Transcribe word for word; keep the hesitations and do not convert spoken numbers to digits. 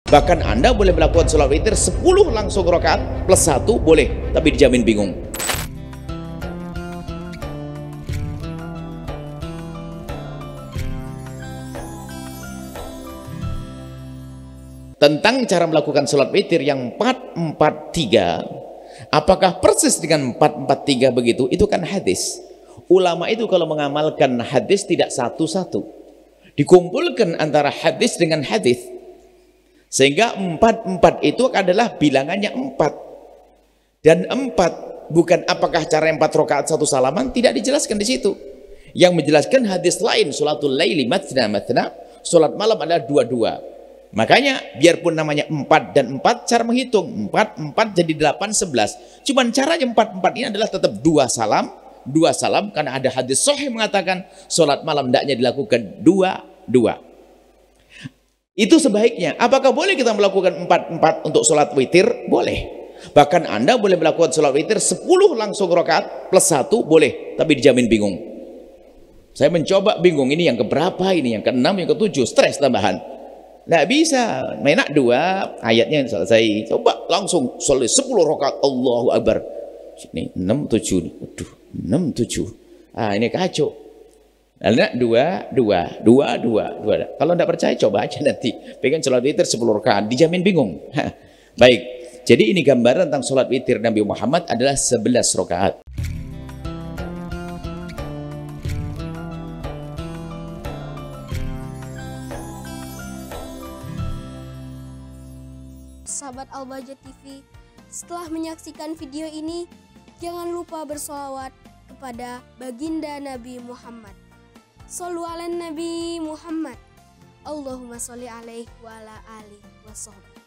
Bahkan Anda boleh melakukan sholat witir sepuluh langsung rakaat plus satu boleh, tapi dijamin bingung. Tentang cara melakukan sholat witir yang empat empat tiga, apakah persis dengan empat empat tiga begitu? Itu kan hadis. Ulama itu kalau mengamalkan hadis tidak satu-satu, dikumpulkan antara hadis dengan hadis, sehingga empat empat itu adalah bilangannya empat. Dan empat bukan apakah cara empat rakaat satu salaman, tidak dijelaskan di situ. Yang menjelaskan hadis lain, sholatul laili matsna matsna, sholat malam adalah dua-dua. Makanya biarpun namanya empat dan empat, cara menghitung empat empat jadi delapan sebelas. Cuman caranya empat empat ini adalah tetap dua salam, dua salam, karena ada hadis sahih mengatakan sholat malam hendaknya dilakukan dua dua. Itu sebaiknya. Apakah boleh kita melakukan empat empat untuk sholat witir? Boleh. Bahkan Anda boleh melakukan sholat witir sepuluh langsung rakaat plus satu boleh, tapi dijamin bingung. Saya mencoba bingung, ini yang keberapa, ini yang keenam, yang ketujuh, stres tambahan. Nggak bisa, menak dua ayatnya selesai, coba langsung sholat sepuluh rakaat Allahu Akbar. Ini enam tujuh, waduh, enam tujuh, ah ini kacau. Nah, dua dua dua dua dua. Kalau nggak percaya coba aja nanti, pengen sholat witir sepuluh rakaat, dijamin bingung. Baik, jadi ini gambaran tentang sholat witir Nabi Muhammad adalah sebelas rakaat. Sahabat Al-Bahjah T V, setelah menyaksikan video ini, jangan lupa bersolawat kepada baginda Nabi Muhammad. Shollu ala Nabi Muhammad. Allahumma sholli alaihi wa ala alihi wa sahbihi.